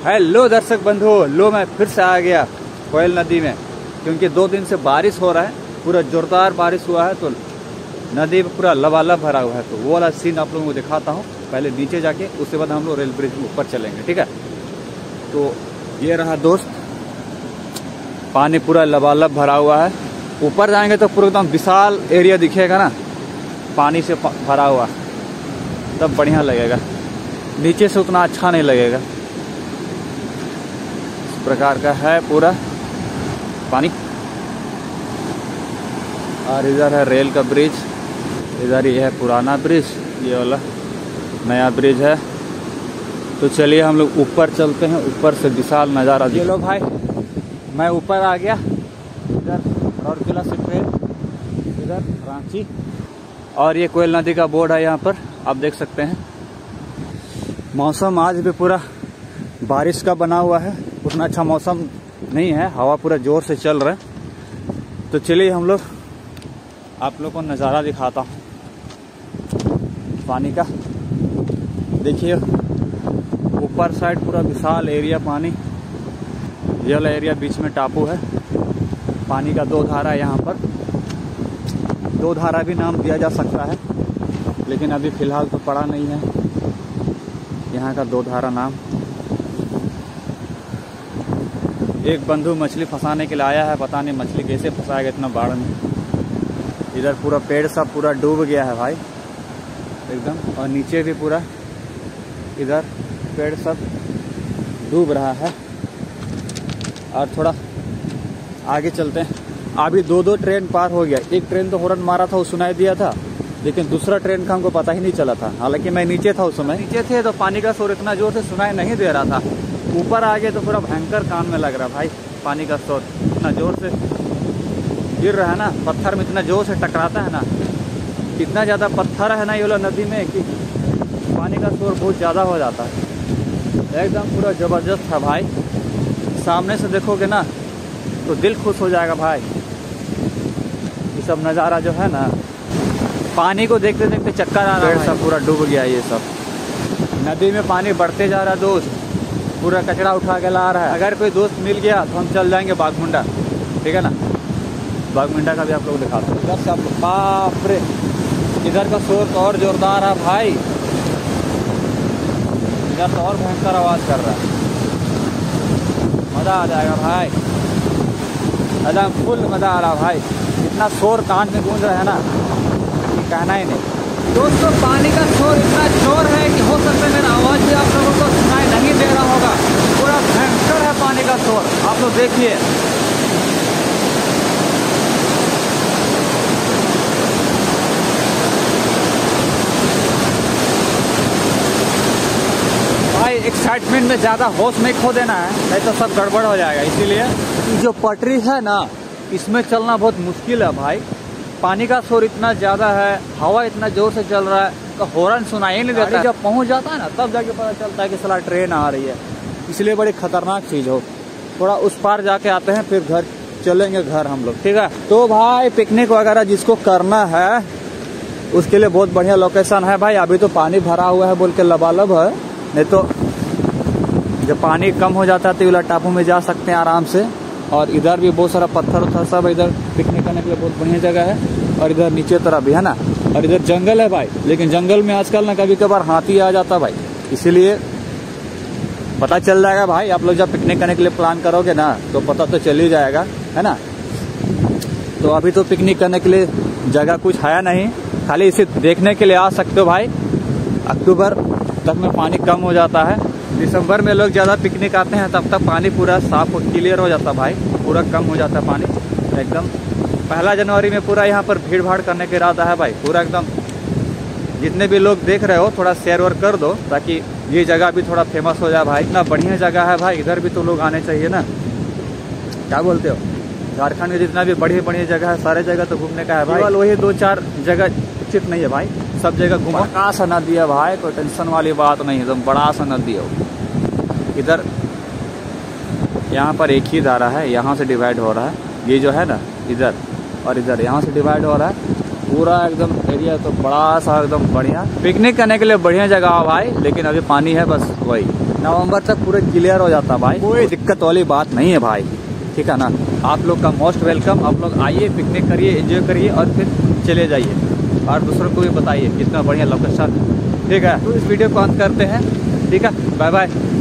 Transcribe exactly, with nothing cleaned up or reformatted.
Hello दर्शक बंधु, लो मैं फिर से आ गया कोयल नदी में, क्योंकि दो दिन से बारिश हो रहा है, पूरा जोरदार बारिश हुआ है तो नदी में पूरा लबालब भरा हुआ है। तो वो वाला सीन आप लोगों को दिखाता हूँ, पहले नीचे जाके, उसके बाद हम लोग रेल ब्रिज में ऊपर चलेंगे, ठीक है। तो ये रहा दोस्त, पानी पूरा लबालब भरा हुआ है। ऊपर जाएंगे तो पूरा एकदम विशाल एरिया दिखेगा ना, पानी से भरा हुआ, तब बढ़िया लगेगा। नीचे से उतना अच्छा नहीं लगेगा। इस प्रकार का है पूरा पानी। और इधर है रेल का ब्रिज, इधर ये है पुराना ब्रिज, ये वाला नया ब्रिज है। तो चलिए हम लोग ऊपर चलते हैं, ऊपर से विशाल नज़ारा। ये लो भाई, मैं ऊपर आ गया। इधर राउरकेला से ट्रेन, इधर रांची, और ये कोयल नदी का बोर्ड है यहाँ पर, आप देख सकते हैं। मौसम आज भी पूरा बारिश का बना हुआ है, उतना अच्छा मौसम नहीं है, हवा पूरा जोर से चल रहा है। तो चलिए हम लोग आप लोग को नज़ारा दिखाता हूँ पानी का। देखिए ऊपर साइड पूरा विशाल एरिया पानी, ये वाला एरिया बीच में टापू है। पानी का दो धारा है यहाँ पर, दो धारा भी नाम दिया जा सकता है, लेकिन अभी फिलहाल तो पड़ा नहीं है यहाँ का दो धारा नाम। एक बंधु मछली फंसाने के लिए आया है, पता नहीं मछली कैसे फंसाएगा इतना बाढ़ में। इधर पूरा पेड़ सब पूरा डूब गया है भाई एकदम, और नीचे भी पूरा इधर पेड़ सब डूब रहा है। और थोड़ा आगे चलते हैं। अभी दो दो ट्रेन पार हो गया। एक ट्रेन तो हॉर्न मारा था, वो सुनाई दिया था, लेकिन दूसरा ट्रेन का हमको पता ही नहीं चला था। हालांकि मैं नीचे था उस समय, नीचे थे तो पानी का शोर इतना जोर से सुनाई नहीं दे रहा था। ऊपर आ गए तो पूरा भयंकर कान में लग रहा भाई, पानी का शोर इतना जोर से गिर रहा है ना, पत्थर में इतना जोर से टकराता है ना, इतना ज़्यादा पत्थर है ना ये वाला नदी में कि पानी का शोर बहुत ज़्यादा हो जाता है। एकदम पूरा ज़बरदस्त है भाई, सामने से देखोगे ना तो दिल खुश हो जाएगा भाई। ये सब नज़ारा जो है ना, पानी को देखते देखते चक्कर आ रहा है, सब पूरा डूब गया। ये सब नदी में पानी बढ़ते जा रहा है दोस्त, पूरा कचरा उठा के ला रहा है। अगर कोई दोस्त मिल गया तो हम चल जाएंगे बाघमुंडा, ठीक है ना। बाघमुंडा का भी आप लोग दिखाते हैं। इधर सब बाप रे, इधर का शोर तो और जोरदार है भाई, इधर तो और भयंकर आवाज़ कर रहा है। मज़ा आ जाएगा भाई, एकदम फुल मज़ा आ रहा भाई। इतना शोर कान में गूंज रहा है ना कि कहना ही नहीं। दोस्तों पानी का शोर इतना जोर है कि हो सकता है मेरा आवाज़ भी आप लोगों को सुनाई नहीं दे रहा होगा। पूरा भयंकर है पानी का शोर, आप लोग देखिए। भाई एक्साइटमेंट में ज़्यादा होश नहीं खो देना है, नहीं तो सब गड़बड़ हो जाएगा। इसीलिए जो पटरी है ना, इसमें चलना बहुत मुश्किल है भाई। पानी का शोर इतना ज़्यादा है, हवा इतना जोर से चल रहा है, तो हॉर्न सुनाई नहीं देता। जब पहुंच जाता है ना तब जाके पता चलता है कि साला ट्रेन आ रही है। इसलिए बड़ी खतरनाक चीज़ हो। थोड़ा उस पार जाके आते हैं, फिर घर चलेंगे घर हम लोग, ठीक है। तो भाई पिकनिक वगैरह जिसको करना है उसके लिए बहुत बढ़िया लोकेशन है भाई। अभी तो पानी भरा हुआ है बोल के लबालब है, नहीं तो जब पानी कम हो जाता है तो इला टापू में जा सकते हैं आराम से। और इधर भी बहुत सारा पत्थर उत्थर सब, इधर पिकनिक करने के लिए बहुत बढ़िया जगह है। और इधर नीचे तरफ भी है ना, और इधर जंगल है भाई, लेकिन जंगल में आजकल ना कभी कभार हाथी आ जाता भाई, इसीलिए पता चल जाएगा भाई। आप लोग जब पिकनिक करने के लिए प्लान करोगे ना तो पता तो चल ही जाएगा, है ना। तो अभी तो पिकनिक करने के लिए जगह कुछ है नहीं, खाली इसे देखने के लिए आ सकते हो भाई। अक्टूबर तक में पानी कम हो जाता है, दिसंबर में लोग ज़्यादा पिकनिक आते हैं, तब तक पानी पूरा साफ क्लियर हो जाता है भाई, पूरा कम हो जाता है पानी एकदम। पहला जनवरी में पूरा यहाँ पर भीड़ भाड़ करने का इरादा है भाई, पूरा एकदम। जितने भी लोग देख रहे हो थोड़ा शेयर वेयर कर दो, ताकि ये जगह भी थोड़ा फेमस हो जाए भाई। इतना बढ़िया जगह है भाई, इधर भी तो लोग आने चाहिए ना, क्या बोलते हो। झारखंड में जितना भी बढ़िया बढ़िया जगह है, सारे जगह तो घूमने का है भाई। केवल वही दो चार जगह उचित नहीं है भाई, सब जगह घूमो। बड़ा सा नदी है भाई, कोई टेंशन वाली बात नहीं है, एकदम बड़ा सा नदी है। इधर यहाँ पर एक ही धारा है, यहाँ से डिवाइड हो रहा है, ये जो है ना इधर, और इधर यहाँ से डिवाइड हो रहा है पूरा एकदम एरिया। तो बड़ा सा एकदम बढ़िया पिकनिक करने के लिए बढ़िया जगह है भाई, लेकिन अभी पानी है बस वही। नवंबर तक पूरे क्लियर हो जाता भाई, कोई दिक्कत वाली बात नहीं है भाई, ठीक है ना। आप लोग का मोस्ट वेलकम, आप लोग आइए, पिकनिक करिए, एंजॉय करिए और फिर चले जाइए और दूसरों को भी बताइए कितना बढ़िया लोकेशन, ठीक है। तो इस वीडियो को अंत करते हैं, ठीक है, बाय बाय।